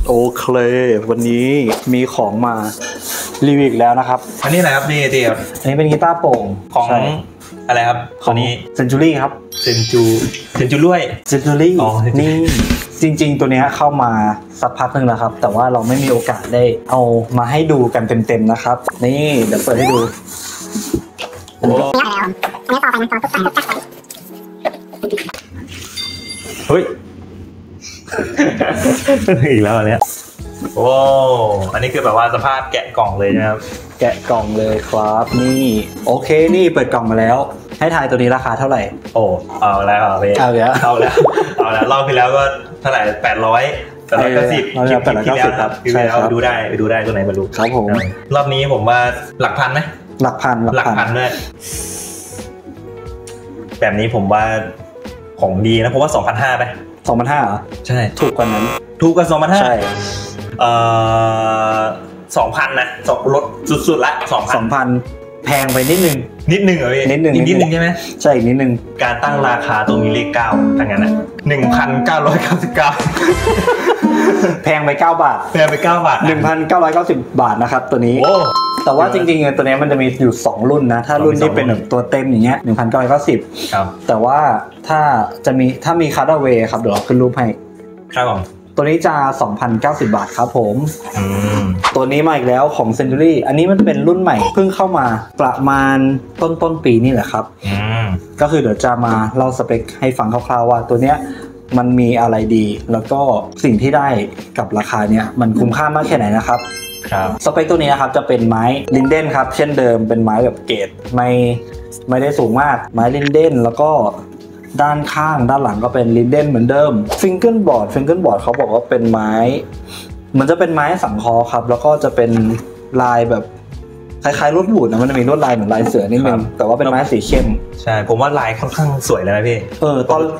โอเควันนี้มีของมารีวิวอีกแล้วนะครับอันนี้อะไรครับนี่เดียวอันนี้เป็นกีตาร์โปร่งของอะไรครับของนี้เซนจูรี่ครับเซนจูรี่นี่จริงๆตัวนี้เข้ามาสักพักนึงแล้วครับแต่ว่าเราไม่มีโอกาสได้เอามาให้ดูกันเต็มๆนะครับนี่เดี๋ยวเปิดให้ดูเฮ้ยอีกแล้วเนี่ยโอ้อันนี้คือแบบว่าสภาพแกะกล่องเลยนะครับแกะกล่องเลยครับนี่โอเคนี่เปิดกล่องมาแล้วให้ทายตัวนี้ราคาเท่าไหร่โอ้เอาแล้วรอบที่แล้วก็เท่าไหร่890คลิปที่แล้วครับใช่ครับดูได้ตัวไหนมาดูครับผมรอบนี้ผมว่าหลักพันไหมหลักพันด้วยแบบนี้ผมว่าของดีนะเพราะว่า 2,500 ไป 2,500 เหรอใช่ถูกกว่านั้นถูกกว่า 2,500 ใช่ 2,000 นะลดสุดๆละ 2,000 แพงไปนิดนึงเหรอพี่นิดนึงใช่ไหมใช่อีกนิดนึงการตั้งราคาตรงนี้เลข9ทั้งนั้นนะ 1,999 แพงไป9 บาท1,990 บาทนะครับตัวนี้แต่ว่าจริงๆตัวนี้มันจะมีอยู่2รุ่นนะถ้ารุ่นที่เป็นแบบตัวเต็มอย่างเงี้ย 1,990 ครับแต่ว่าถ้ามีคาร์ดเวย์ครับเดี๋ยวเราขึ้นรูปให้ครับผมตัวนี้จะ 2,090 บาทครับผมตัวนี้มาอีกแล้วของ Century อันนี้มันเป็นรุ่นใหม่เพิ่งเข้ามาประมาณต้นปีนี่แหละครับก็คือเดี๋ยวจะมาเล่าสเปคให้ฟังคร่าวๆว่าตัวเนี้ยมันมีอะไรดีแล้วก็สิ่งที่ได้กับราคาเนี้ยมันคุ้มค่ามากแค่ไหนนะครับสเปคตัวนี้นะครับจะเป็นไม้ลินเดนครับเช่นเดิมเป็นไม้แบบเกรดไม่ได้สูงมากไม้ลินเดนแล้วก็ด้านข้างด้านหลังก็เป็นลินเดนเหมือนเดิมฟิงเกิลบอร์ดเขาบอกว่าเป็นไม้มันจะเป็นไม้สังเคราะห์ครับแล้วก็จะเป็นลายแบบคล้ายๆลวดบูดนะมันจะมีลวดลายเหมือนลายเสือนิดนึงแต่ว่าเป็นไม้สีเข้มใช่ผมว่าลายค่อนข้างสวยเลยนะพี่ตอน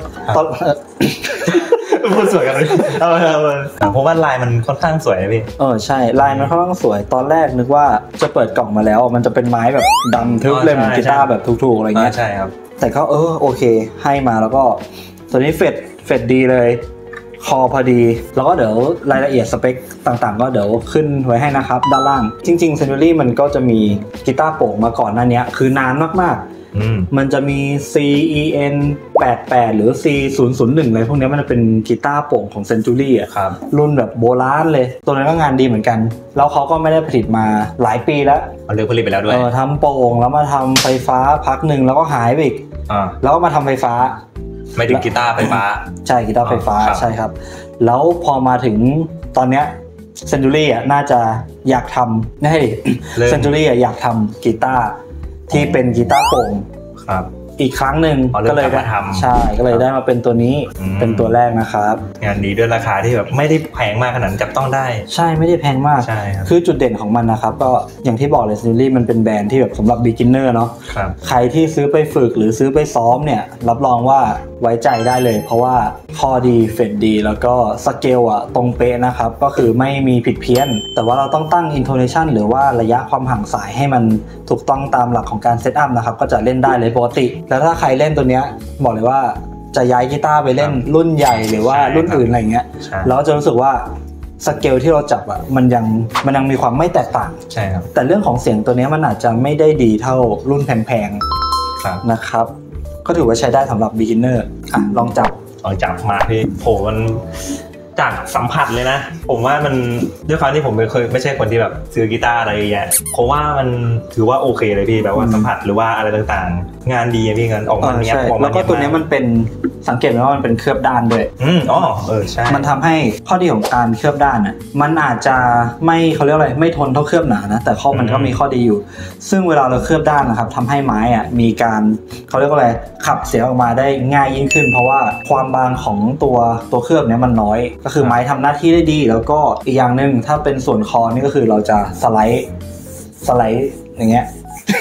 พูดสวยกันเลยผมว่าลายมันค่อนข้างสวยนะพี่ใช่ลายมันค่อนข้างสวยตอนแรกนึกว่าจะเปิดกล่องมาแล้วมันจะเป็นไม้แบบดำทึบเลยเหมือนกีตาร์แบบถูกๆอะไรเงี้ยใช่ครับแต่ก็โอเคให้มาแล้วก็ตัวนี้เฟดดีเลยคอพอดีแล้วก็เดี๋ยวรายละเอียดสเปคต่างๆก็เดี๋ยวขึ้นไว้ให้นะครับด้านล่างจริงๆ Century มันก็จะมีกีตาร์โปร่งมาก่อนหน้านี้คือนานมากๆมันจะมี CEN 88หรือ C001 อะไรพวกนี้มันเป็นกีตาร์โปร่งของ Century อ่ะครับรุ่นแบบโบราณเลยตัวนั้นก็งานดีเหมือนกันแล้วเขาก็ไม่ได้ผลิตมาหลายปีแล้วเลิกผลิตไปแล้วด้วยทำโปร่งแล้วมาทำไฟฟ้าพักหนึ่งแล้วก็หายไปอีกแล้วก็มาทำไฟฟ้าไม่ถึงกีตาร์ไฟฟ้าใช่กีตาร์ไฟฟ้าใช่ครับแล้วพอมาถึงตอนเนี้ยCenturyน่าจะอยากทำให้Centuryอยากทำกีตาร์ที่เป็นกีตาร์โปร่งครับอีกครั้งหนึ่งก็เลยได้ใช่ก็เลยได้มาเป็นตัวนี้เป็นตัวแรกนะครับงานดีด้วยราคาที่แบบไม่ได้แพงมากขนาดจับต้องได้ใช่ไม่ได้แพงมากใช่ครับคือจุดเด่นของมันนะครับก็อย่างที่บอกเลยCenturyมันเป็นแบรนด์ที่แบบสำหรับ beginner เนาะใครที่ซื้อไปฝึกหรือซื้อไปซ้อมเนี่ยรับรองว่าไว้ใจได้เลยเพราะว่าคอดีเฟดดีแล้วก็สเกลตรงเป๊ะนะครับก็คือไม่มีผิดเพี้ยนแต่ว่าเราต้องตั้ง intonation หรือว่าระยะความห่างสายให้มันถูกต้องตามหลักของการเซตอัพนะครับก็จะเล่นได้เลยปกติแล้วถ้าใครเล่นตัวเนี้ยบอกเลยว่าจะย้ายกีตาร์ไปเล่นรุ่นใหญ่หรือว่ารุ่นอื่นอะไรเงี้ยเราจะรู้สึกว่าสเกลที่เราจับมันยังมีความไม่แตกต่างใช่ครับแต่เรื่องของเสียงตัวนี้มันอาจจะไม่ได้ดีเท่ารุ่นแพงๆนะครับก็ถือว่าใช้ได้สำหรับ beginner ลองจับมาพี่โหมันจากสัมผัสเลยนะผมว่ามันด้วยความที่ผมไม่ใช่คนที่แบบซื้อกีตาร์อะไรอย่างเงี้ยผมว่ามันถือว่าโอเคเลยพี่แบบว่าสัมผัสหรือว่าอะไรต่างๆงานดีพี่งานออกมาเนี้ยแล้วก็ตัวนี้มันเป็นสังเกตไหมว่ามันเป็นเคลือบด้านด้วยใช่มันทำให้ข้อดีของการเคลือบด้านมันอาจจะไม่เขาเรียกอะไรไม่ทนเท่าเคลือบหนานะแต่มันก็มีข้อดีอยู่ซึ่งเวลาเราเคลือบด้านนะครับทำให้ไม้มีการเขาเรียกว่าอะไรขับเสียงออกมาได้ง่ายยิ่งขึ้นเพราะว่าความบางของตัวเคลือบเนี้ยมันน้อยก็คือไม้ทำหน้าที่ได้ดีแล้วก็อีกอย่างหนึ่งถ้าเป็นส่วนคอนี่ก็คือเราจะสไลด์อย่างเงี้ย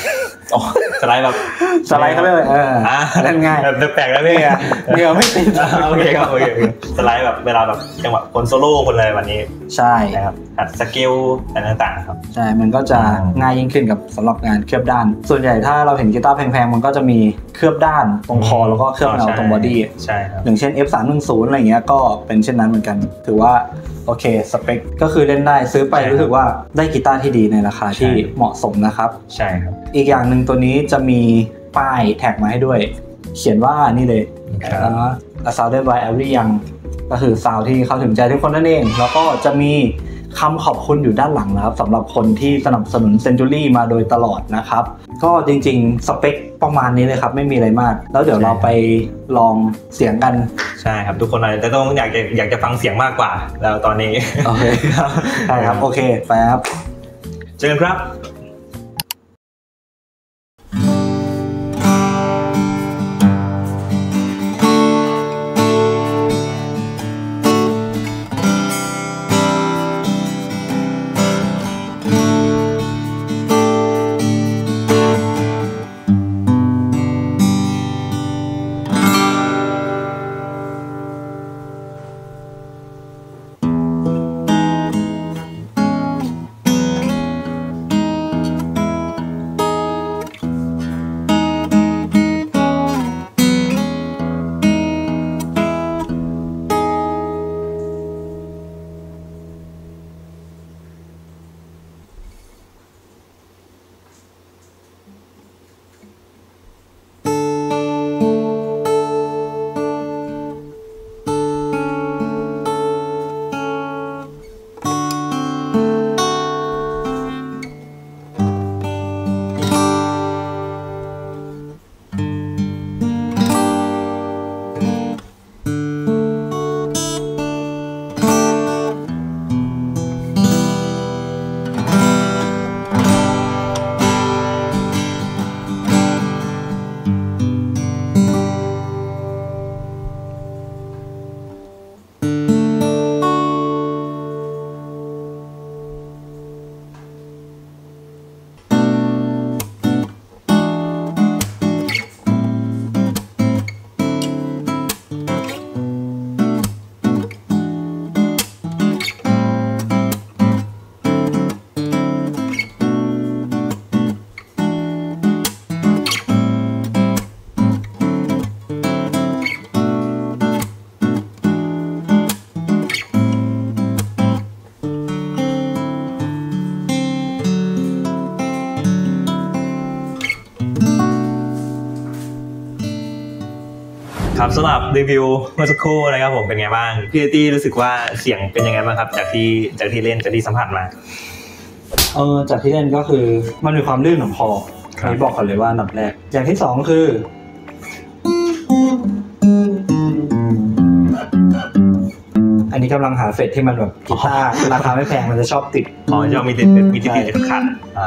อ๋อสไลด์แบบสไลด์เขาเลยเล่นง่ายแบบแปลกแล้วพี่เดี๋ยวไม่ติดโอเคครับโอเคสไลด์แบบเวลาแบบจังหวะคนโซโล่คนอะไรวันนี้ใช่นะครับหัดสเกลอะไรต่างๆครับใช่มันก็จะง่ายยิ่งขึ้นกับสำหรับงานเคลือบด้านส่วนใหญ่ถ้าเราเห็นกีตาร์แพงๆมันก็จะมีเคลือบด้านตรงคอแล้วก็เคลือบเงาตรงบอดี้ใช่ครับอย่างเช่น F310 อะไรเงี้ยก็เป็นเช่นนั้นเหมือนกันถือว่าโอเคสเปคก็คือเล่นได้ซื้อไปรู้สึกว่าได้กีตาร์ที่ดีในราคาที่เหมาะสมนะครับใช่ครับอีกอย่างหนึ่งตัวนี้จะมีป้ายแท็กมาให้ด้วยเขียนว่านี่เลยSounded by Every Young ก็คือซาวด์ที่เข้าถึงใจทุกคนนั่นเองแล้วก็จะมีคำขอบคุณอยู่ด้านหลังนะครับสำหรับคนที่สนับสนุน Century มาโดยตลอดนะครับก็จริงๆสเปคประมาณนี้เลยครับไม่มีอะไรมากแล้วเดี๋ยวเราไปลองเสียงกันใช่ครับทุกคนอาจจะต้องอยากจะฟังเสียงมากกว่าแล้วตอนนี้โอเคใช่ครับโอเคไปครับเจอกันครับครับสำหรับรีวิวเมื่อสักครู่นะครับผมเป็นไงบ้างพี่ตี้รู้สึกว่าเสียงเป็นยังไงบ้างครับจากที่เล่นจากที่สัมผัสมาจากที่เล่นก็คือมันมีความลื่นของคอนี่บอกก่อนเลยว่าอันดับแรกอย่างที่สองคืออันนี้กำลังหาเฟซที่มันแบบกีตาร์ราคาไม่แพงมันจะชอบติดจะมีติดขัด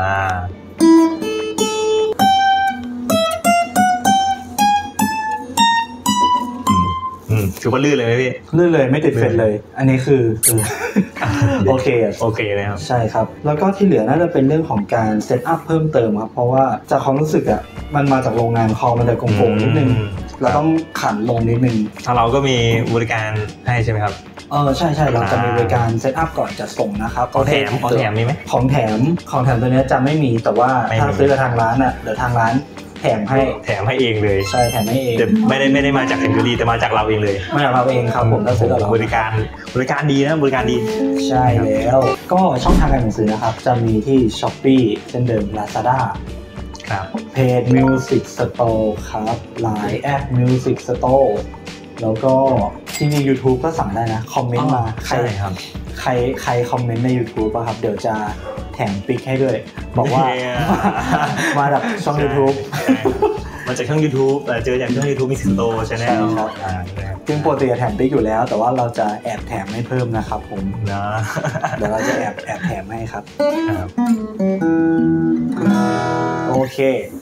ถือว่าลื่นเลยไหมพี่ลื่นเลยไม่ติดเฟซเลยอันนี้คือโอเคเลยครับใช่ครับแล้วก็ที่เหลือน่าจะเป็นเรื่องของการเซตอัพเพิ่มเติมครับเพราะว่าจากความรู้สึกมันมาจากโรงงานคอมันจะโกงๆนิดนึงเราต้องขันลงนิดนึงถ้าเราก็มีบริการให้ใช่ไหมครับใช่เราจะมีบริการเซตอัพก่อนจะส่งนะครับของแถมมีไหมของแถมตัวนี้จะไม่มีแต่ว่าถ้าซื้อกับทางร้านเดี๋ยวทางร้านแถมให้เองเลยใช่แถมให้เองแต่ไม่ได้มาจากCenturyแต่มาจากเราเองเลยมาจากเราเองครับผมถ้าซื้อกับเราบริการดีนะบริการดีใช่แล้วก็ช่องทางการซื้อนะครับจะมีที่ Shopee เช่นเดิม Lazada ครับเพจ Music Store ครับ Line @Music Store แล้วก็ที่นี่ YouTube ก็สั่งได้นะคอมเมนต์มาใช่ครับใครคอมเมนต์ใน YouTube ป่ะครับเดี๋ยวจะแถมปิ๊กให้ด้วยบอกว่ามาจากช่อง YouTube มาจากช่อง YouTube เจอจากช่อง YouTube Music Store Channel ครับซึ่งปกติจะแถมปิ๊กอยู่แล้วแต่ว่าเราจะแอบแถมให้เพิ่มนะครับผมนะเดี๋ยวเราจะแอบแถมให้ครับโอเค